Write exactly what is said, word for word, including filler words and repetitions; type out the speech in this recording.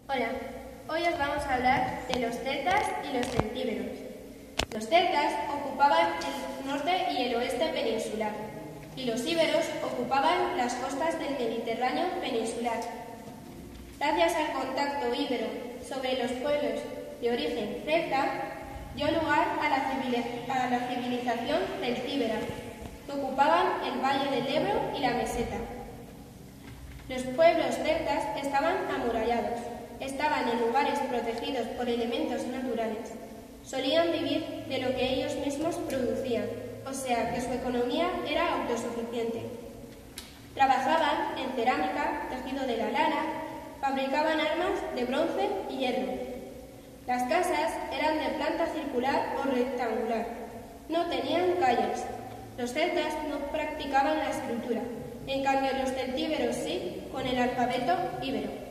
Hola, hoy os vamos a hablar de los celtas y los celtíberos. Los celtas ocupaban el norte y el oeste peninsular, y los íberos ocupaban las costas del Mediterráneo peninsular. Gracias al contacto íbero sobre los pueblos de origen celta, dio lugar a la, civiliz- a la civilización celtíbera, que ocupaban el valle del Ebro y la meseta. Los pueblos celtas estaban amurallados, estaban en lugares protegidos por elementos naturales, solían vivir de lo que ellos mismos producían, o sea que su economía era autosuficiente. Trabajaban en cerámica, tejido de la lana, fabricaban armas de bronce y hierro. Las casas eran de planta circular o rectangular, no tenían calles. Los celtas no practicaban la escritura, en cambio los celtíberos sí, con el alfabeto íbero.